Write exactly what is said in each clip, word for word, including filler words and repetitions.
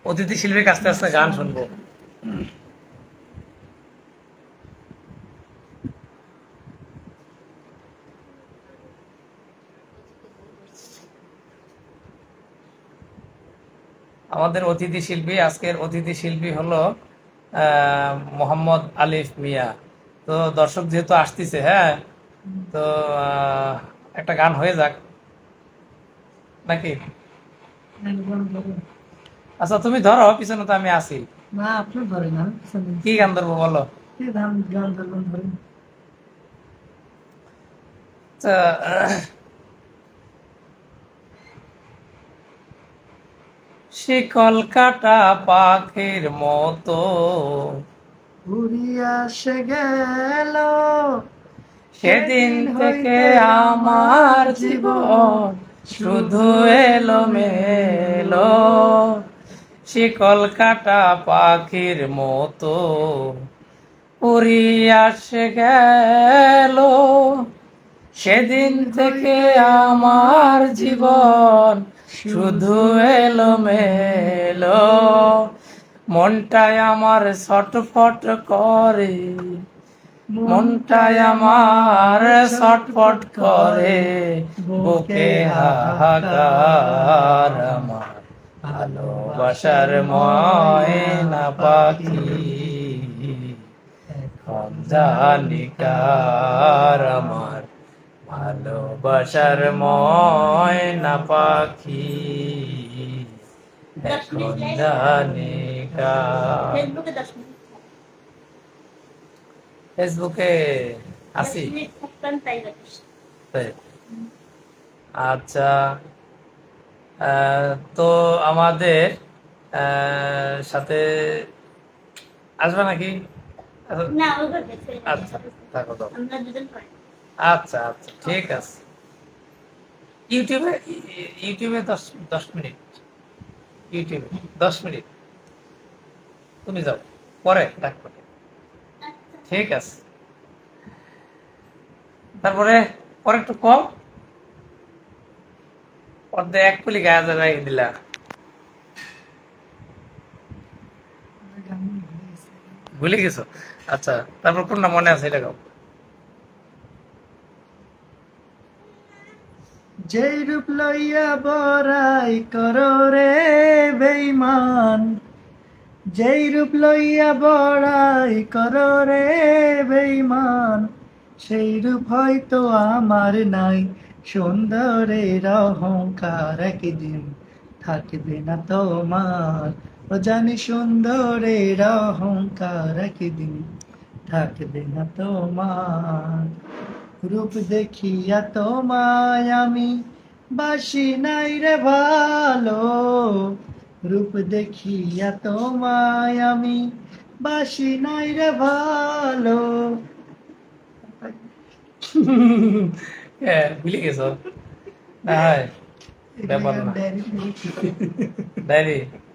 অতিথি শিল্পীর কাছ থেকে আজকে গান শুনবো। আমাদের অতিথি শিল্পী, আজকের অতিথি শিল্পী হলো মোহাম্মদ আলিফ মিয়া। তো দর্শক যেহেতু আসতেছে, হ্যাঁ, তো একটা গান হয়ে যাক নাকি? আচ্ছা তুমি ধরো, পিছনে তো আমি আছি। না আপনি ধরেন, আমি পিছনে। কি গান ধরবো বলো? কি গান গান ধরবেন ধরেন। শিকল কাটা পাখির মতো উড়িয়া সে গেল, সেদিন থেকে আমার জীবন শুধু এলো মেলো। শিকল কাটা পাখির মতো উড়িয়া সে গেল, সেদিন থেকে আমার জীবন শুধু এলো মেলো। মনটাই আমার ছটফট করে, মনটাই আমার ছটফট করে, বুকে হাহাকার আমার ভালোবাসার ময়না পাখি এখন জানি কার। আমার ভালোবাসার ময়না পাখি এখন জানি কার। ফেসবুকে আছি। আচ্ছা, তো আমাদের সাথে আসবে নাকি? আচ্ছা থাকো তো। আচ্ছা আচ্ছা ঠিক আছে। ইউটিউবে ইউটিউবে দশ দশ মিনিট ইউটিউবে দশ মিনিট তুমি যাও, পরে ডাকবো। ঠিক আছে, তারপরে পরে একটু কম অর্ধে এক পুলি গায়ে জায়গায় দিলা। ভুলে গেছো? আচ্ছা, তারপর কোনটা মনে আছে এটা গাও। যেই রূপ লইয়া বড়াই করো রে বেঈমান, যেই রূপ লইয়া বড়াই করো রে বেঈমান, সেই রূপ হয়তো আমার নাই। সুন্দরের অহংকার একদিন থাকবে না তোমার, ও জানি সুন্দরের অহংকার একদিন থাকবে না তোমার। রূপ দেখিয়া তোমায় আমি বাসি নাই রে ভালো, রূপ দেখিয়া তোমায় আমি বাসি নাই রে ভালো। ভুলে গেছো? না হয় ব্যাপার না। ডায়েরি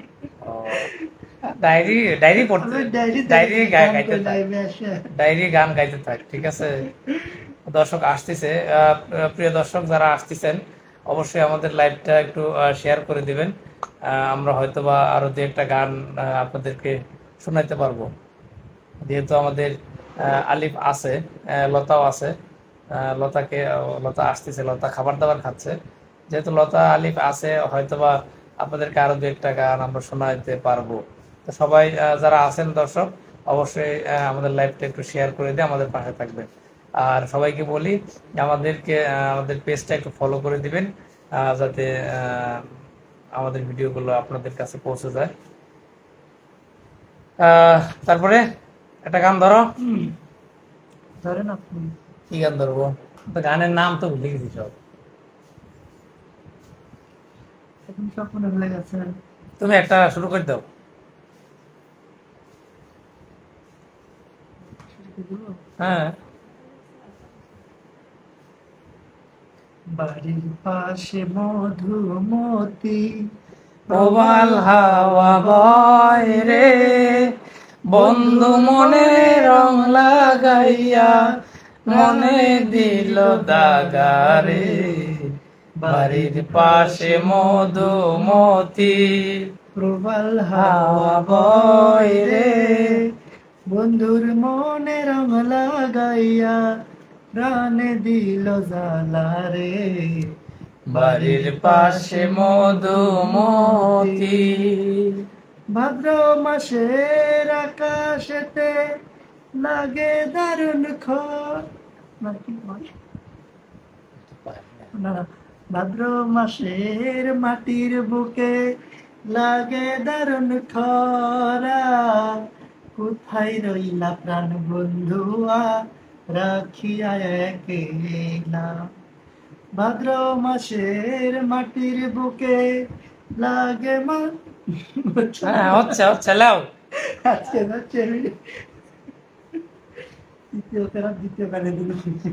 ডায়েরি ডায়েরি পড়তে, ডায়েরি গাইতে থাক, ডায়েরি গান গাইতে থাক, ঠিক আছে? দর্শক আসতেছে, প্রিয় দর্শক যারা আসতেছেন অবশ্যই আমাদের লাইভটা একটু শেয়ার করে দিবেন। আমরা হয়তো বা আরো দু একটা গান আপনাদেরকে শোনাইতে পারবো, যেহেতু আমাদের আলিফ আছে, লতাও আছে। লতাকে লতা আসতেছে, লতা খাবার দাবার খাচ্ছে। যেহেতু লতা আলিফ আছে, হয়তোবা আপনাদেরকে আরো দু একটা গান আমরা শোনাইতে পারবো। তো সবাই যারা আছেন দর্শক অবশ্যই আমাদের লাইভটা একটু শেয়ার করে দিয়ে আমাদের পাশে থাকবেন। আর সবাইকে বলি আমাদেরকে আমাদের পেজটা একটু ফলো করে দিবেন, যাতে আমাদের ভিডিওগুলো আপনাদের কাছে পৌঁছে যায়। তারপরে একটা গান ধরো। ধরেন আপনি। কি গান ধরবো? গানের নাম তো ভুলে গেছি সব। তুমি একটা শুরু করে দাও। হ্যাঁ। বাড়ির পাশে মধুমতি প্রবাল হাওয়া বয় রে, বন্ধু মনে রং লাগাইয়া মনে দিল দাগারে। বাড়ির পাশে মধুমতি প্রবাল হাওয়া বয় রে, বন্ধুর মনে রং লাগাইয়া প্রাণে দিল জ্বালা রে। বাড়ির পাশে মধুমতি, ভাদ্র মাসের আকাশেতে লাগে দারুণ খর। না, কি বলে? না, না। ভাদ্র মাসের মাটির বুকে লাগে দারুণ খরা, কোথায় রইলা প্রাণ বন্ধুয়া রাখিয়া একেলা। ভাদ্র মাসের মাটির বুকে লাগে মা। হ্যাঁ হচ্ছে হচ্ছে লাও। আজকে হচ্ছে দ্বিতীয় ফেরা দ্বিতীয় গানে দিল।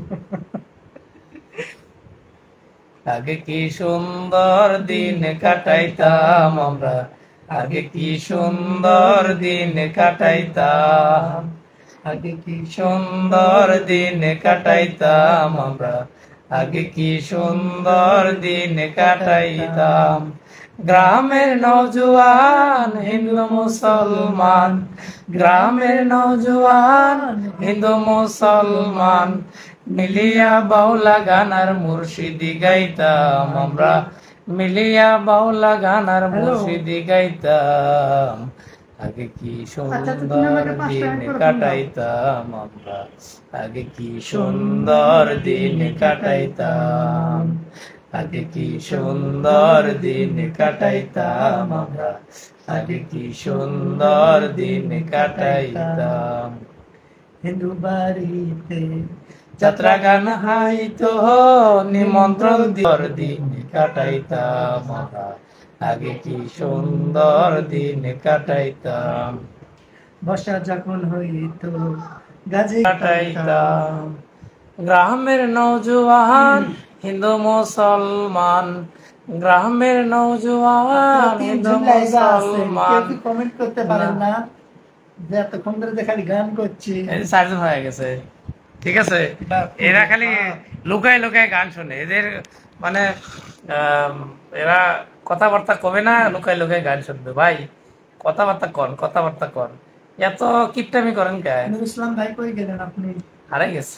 আগে কি সুন্দর দিন কাটাইতাম আমরা, আগে কি সুন্দর দিন কাটাইতাম, আগে কি সুন্দর দিন কাটাইতাম আমরা, আগে কি সুন্দর দিন কাটাইতাম। গ্রামের নওজোয়ান হিন্দু মুসলমান, গ্রামের নওজোয়ান হিন্দু মুসলমান, মিলিয়া বাউলা গানার মুর্শিদি গাইতাম আমরা, মিলিয়া বাউলা গানার মুর্শিদি গাইতাম। আগে কি সুন্দর দিন কাটাইতাম আমরা, আগে কি সুন্দর দিন কাটাইতাম, আগে কি সুন্দর দিন কাটাইতাম আমরা, আগে কি সুন্দর দিন কাটাইতাম। হিন্দু বাড়িতে যাত্রা গান হাইতো নিমন্ত্রণ দির দিন কাটাইতাম আমরা, আগে কি সুন্দর দিন কাটাইতাম। বর্ষা যখন হইতো গাজে কাটাইতাম। গ্রামের নওজোয়ান হিন্দু মুসলমান, গ্রামের নওজোয়ান হিন্দু মুসলমান। কমেন্ট করতে পারেন না যে এতক্ষণ ধরে যে খালি গান করছি। সার্জন হয়ে গেছে, ঠিক আছে। এরা খালি লুকায় লুকায় গান শুনে, এদের মানে এরা কথাবার্তা কবে না, লুকায় লুকায় গান শুনবে। ভাই কথাবার্তা কন, কথাবার্তা কন, এত কিপটামি করেন কে? নূর ইসলাম ভাই কই গেলেন আপনি? হারাই গেছে,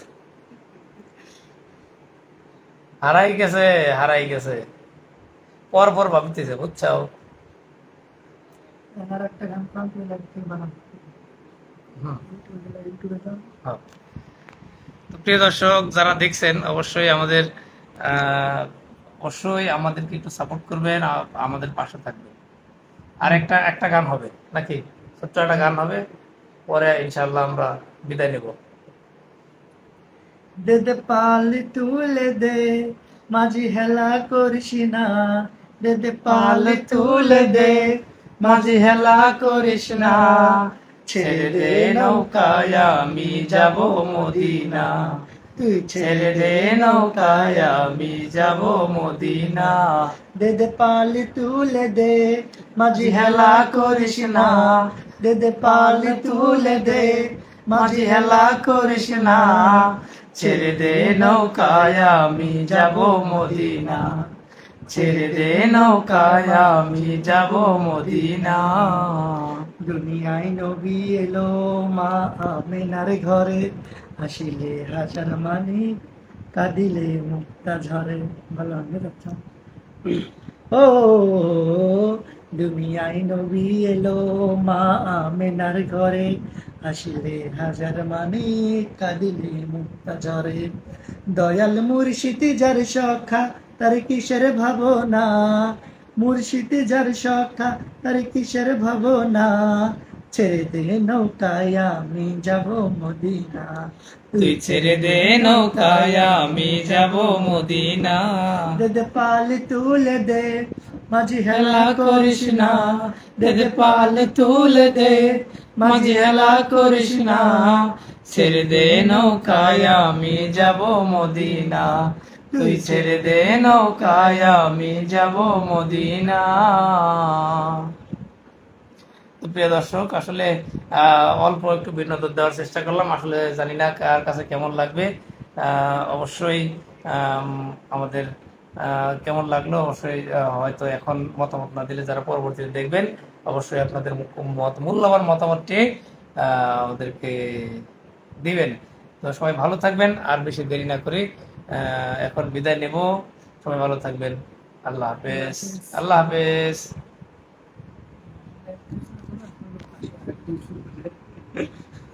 হারাই গেছে, হারাই গেছে, পর পর ভাবতেছে, বুঝছো? আর একটা গান প্রান্তে লাগতে বানাবো। প্রিয় দর্শক যারা দেখছেন, অবশ্যই আমাদের আহ অবশ্যই আমাদেরকে একটু সাপোর্ট করবেন, আমাদের পাশে থাকবেন। আর একটা একটা গান হবে নাকি, ছোট্ট একটা গান হবে, পরে ইনশাল্লাহ আমরা বিদায় নেব। দে দে পালি তুলে দে, মাঝি হেলা করিস না। দে দে পালি তুলে দে, মাঝি হেলা করিস না। ছেড়ে দে নৌকায় আমি যাব মদিনা, তুই ছেড়ে দে নৌকায় আমি যাব মদিনা। দে দে পালি তুলে দে, মাঝি হেলা করিস না। দে দে পালি তুলে দে, মাঝি হেলা করিস না। ছেড়ে দে নৌকায় আমি যাব মদিনা, ছেড়ে দে নৌকায় আমি যাব মদিনা। দুনিয়ায় নবী এলো মা আমেনার ঘরে, হাসিলে হাজার মানি কাঁদিলে মুক্তা ঝরে। ভালো হবে বাচ্চা। ও দুনিয়ায় নবী এলো মা আমেনার ঘরে, হাসিলে হাজার মানি কাঁদিলে মুক্তা ঝরে। দয়াল মুর্শিদি যার সখা তার কিসের ভাবনা, মুর্শিদি যার সখা তার কিসের ভাবনা। ছেড়ে দে নৌকায় আমি যাব মদিনা, তুই ছেড়ে দে নৌকায় আমি যাব মদিনা। দে দে পালি তুলে দে, মাঝি হেলা করিস না। দে দে পাল তুলে দে, মাঝি হেলা করিস না। ছেড়ে দে নৌকায় আমি যাব মদিনা, তুই ছেড়ে দে নৌকায় আমি যাব মদিনা। প্রিয় দর্শক, আসলে অল্প একটু বিনোদন দেওয়ার চেষ্টা করলাম, আসলে জানি না কার কাছে কেমন লাগবে। অবশ্যই আমাদের কেমন লাগলো অবশ্যই হয়তো এখন মতামত না দিলে যারা পরবর্তীতে দেখবেন অবশ্যই আপনাদের মত মূল্যবান মতামতটি আহ, আমাদেরকে দিবেন। তো সবাই ভালো থাকবেন, আর বেশি দেরি না করি আহ, এখন বিদায় নেব। সবাই ভালো থাকবেন। আল্লাহ হাফেজ। আল্লাহ হাফেজ।